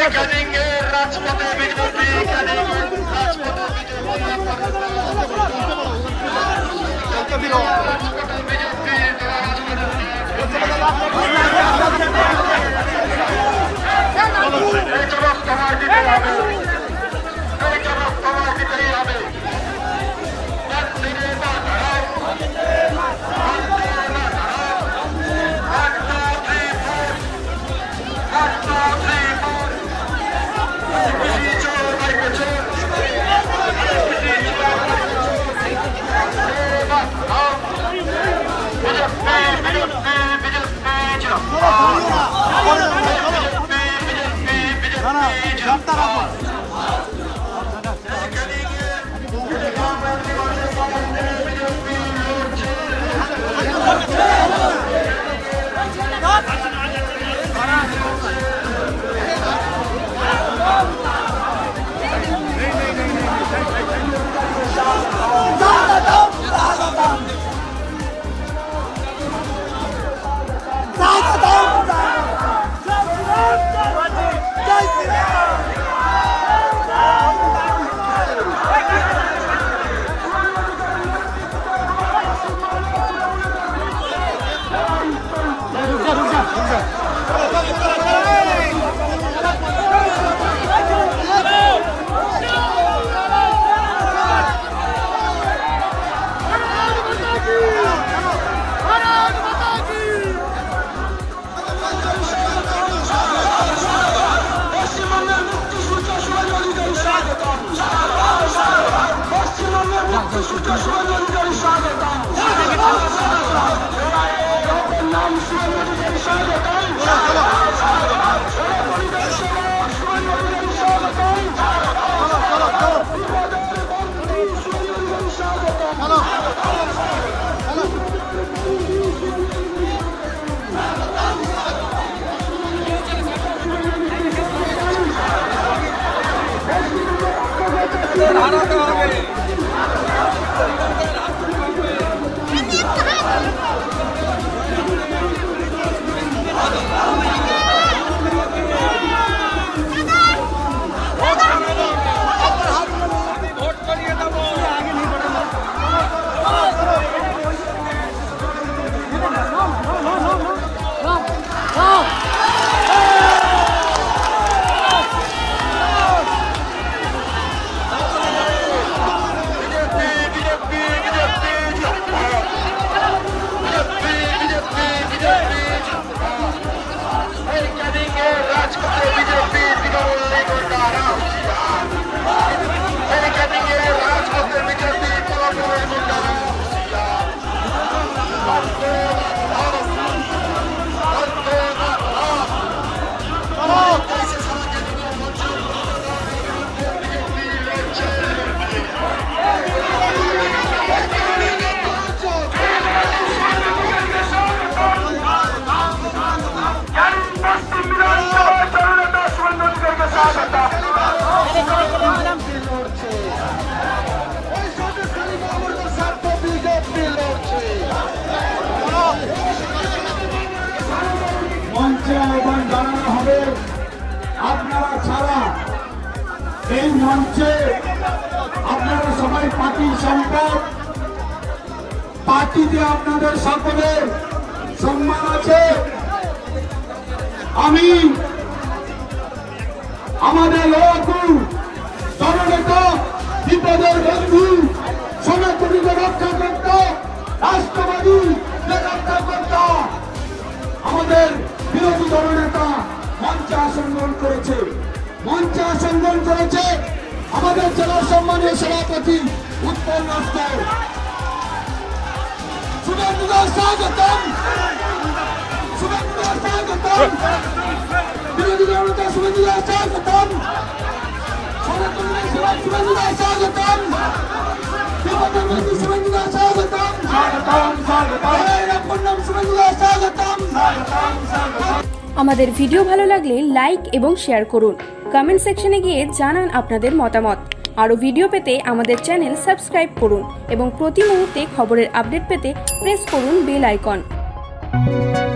আপনারা ছাড়া এই মঞ্চে আপনারা সবাই পার্টির সম্পদ, পার্টিতে আপনাদের সকলের সম্মান আছে। আমি আমাদের লড়াকু জননেতা বিপদের বন্ধু সনাতনীকে রক্ষা করত রাষ্ট্রবাদী রক্ষা করত আমাদের বিরোধী দলনেতা মঞ্চে আসন গ্রহণ করেছে আমাদের জেলার সম্মানীয় সভাপতি উৎপন্ন শুভেন্দুদা স্বাগতম, বিরোধী দলনেতা শুভেন্দুদা স্বাগতম, শুভেন্দুদা স্বাগতম, বিপদের বন্ধু শুভেন্দুদা স্বাগতম, শুভেন্দুদা স্বাগতম। আমাদের ভিডিও ভালো লাগলে লাইক এবং শেয়ার করুন। কমেন্ট সেকশনে গিয়ে জানান আপনাদের মতামত। আরও ভিডিও পেতে আমাদের চ্যানেল সাবস্ক্রাইব করুন এবং প্রতি মুহূর্তে খবরের আপডেট পেতে প্রেস করুন বেল আইকন।